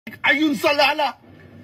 عيون صلالة.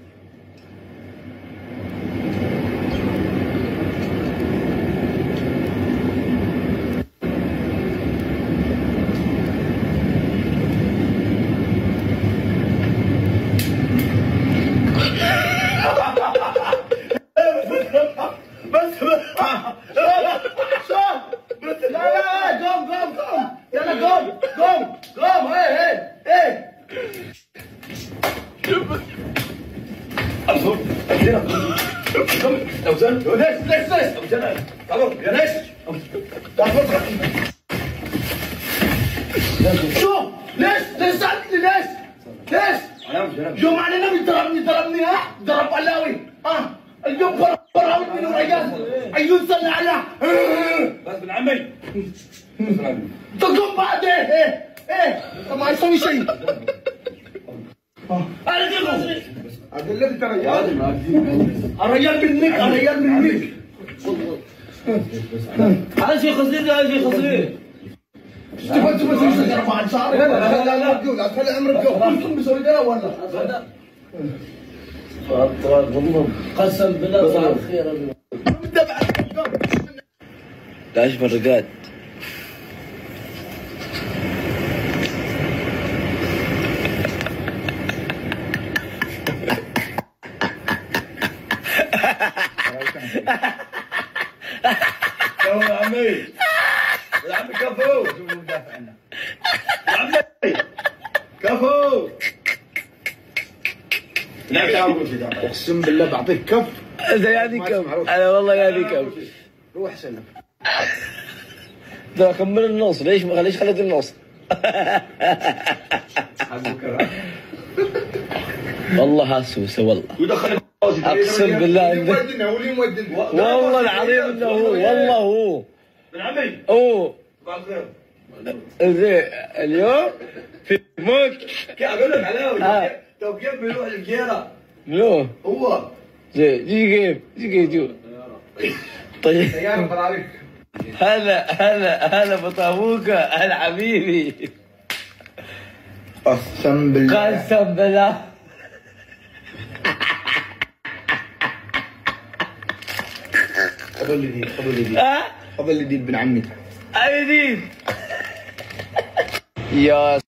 شوف ليش سألتني ليش؟ يوم علينا ضربني ضرب علاوي اليوم براوي من وريان عيون صلى على بس ابن عمي تقوم بعد ايه ما يسوي شيء. انا تقول ادلك ترى الرجال منك هذا شيء قصير هذا شيء قصير. تبغى تضرب عن شعرك؟ لا تقول خلي عمرك كلكم بيسوي كذا ولا؟ قسم بالله صار خير. تعيش فرقات. يا عمي يا عمي كفو يا عمي كفو. اقسم بالله بعطيك كف. يا كف انا والله يا كف. روح سلم. ده كمل النص ليش خليت النص؟ والله هاسوسه والله. اقسم بالله والله العظيم انه هو والله هو. ابن عمي هو صباح الخير. زين اليوم في موت. اقول لك علاوي توقيت بيروح الجيره. منو؟ هو زين جي كيف طيب سيارة فراريك. هلا بطابوكا هلا حبيبي. قسم بالله قسم بالله. قبل لي دي ابن عمي. اي دي يا